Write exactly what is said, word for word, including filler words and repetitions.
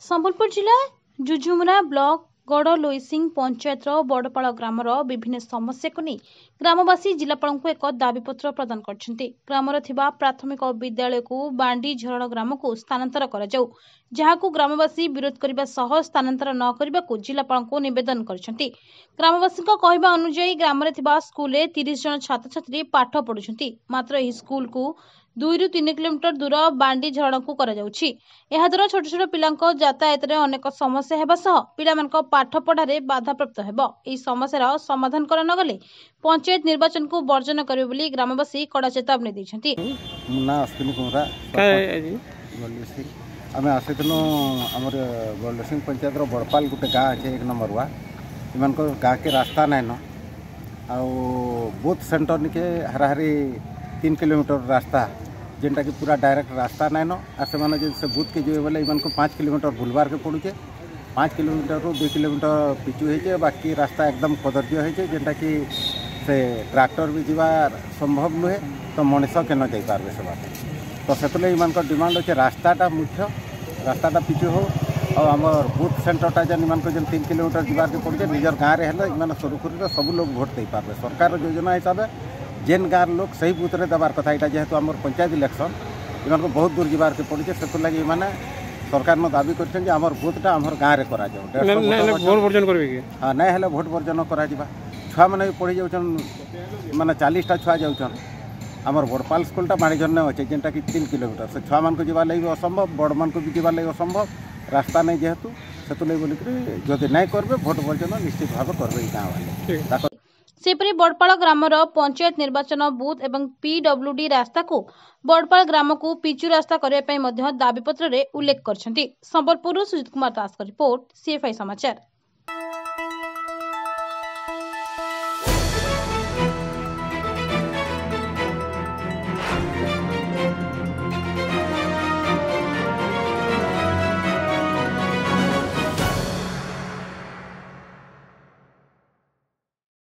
संबलपुर जिला जुझुमुरा ब्लॉक गड़लोईसिंह पंचायत बड़पाड़ ग्रामर विभिन्न समस्या को नहीं ग्रामवासी जिलापाल को एक दाबीपत्र प्रदान करछन्ति। ग्रामर थिबा प्राथमिक विद्यालय को बांडी झरण ग्राम को स्थानांतर करा जाऊ, जहां ग्रामवासी विरोध करने सह स्थानांतर न करने को जिलापाल को निवेदन करछन्ति। ग्रामवासी कहवा अनुसार ग्राम स्कूल तीस जन छात्र छात्री पाठ पढ़ुछन्ति, मात्र यह स्कूल को दुई रु तीन किलोमीटर दूर बांडी झरण को करा जाउछि। एहा द्वारा छोट छोट पिलांको यातायात रे अनेक समस्या हेबा सह पिलामानको पाठ पढ़ारे बाधा प्राप्त हेबो। एही समस्यार समाधान कर न गले पंचायत निर्वाचन को वर्जन करबे बोली ग्रामवासी कड़ा चेतावनी दैछन्ति। मुन्ना अश्विनी कुमरा आमे आसितनो हमर गड़लोईसिंह पंचायत रो बड़पाल गुटे गाँ अच्छे एक नंबर वा इमानको गाँ के रास्ता नाइन आ बूथ सेंटर निके हराहरी तीन किलोमीटर रास्ता जेनटा कि पूरा डायरेक्ट रास्ता नाइन आ से माने से बूथ के जो बोले इमान को पाँच किलोमीटर बुलबार के पड़ुचे। पाँच किलोमीटर रू दुई किलोमीटर पिचु होइचे, बाकी रास्ता एकदम कदर्य होइचे जेनटा कि से ट्रैक्टर भी जीवार संभव नुहे तो मनीष के न जाई पारबे से बात। तो सेतले इमान को डिमांड होचे रास्ताटा मुख्य, रास्ताटा पिचु हो और आमर बूथ सेंटरटा जेन इमान को जेन तीन किलोमीटर जीवार के पड़ुचे निजर गाँव रे हेले इमान सुरुखुरी सब लोग भोट दे पारबे। सरकार योजना हिसाब जेन गाँव लोग सही बूथ रे देवार कथा यहाँ जेहेतु आम पंचायत इलेक्शन इन बहुत दूर जीवार के पड़े से लगे मैंने सरकार न दाबी कर आमर बूथटा आमर गाँव में करा हाँ ना हेल्ले भोट बर्जन करा छुआ मैंने पढ़ी जाऊन माने चालीसटा छुआ जाऊन आमर बड़पाल स्कूलटा बाणीझर अच्छे जेनटा कि तीन किलोमीटर से छुआ मान को जीवार लगे असंभव, बड़ मान को भी जीवार लगे असंभव, रास्ता नहीं जेहेतु से बोलिक जदि नहीं करेंगे भोट बर्जन निश्चित भाव करेंगे गाँव वाले। सेपरी बड़पाड़ ग्रामर पंचायत निर्वाचन बूथ एवं पीडब्ल्यूडी रास्ता को बड़पाड़ ग्राम को पिचु रास्ता करने दाबीपत्र उल्लेख करछन्ति। संबलपुर सुजित कुमार दास का रिपोर्ट, सीएफआई समाचार।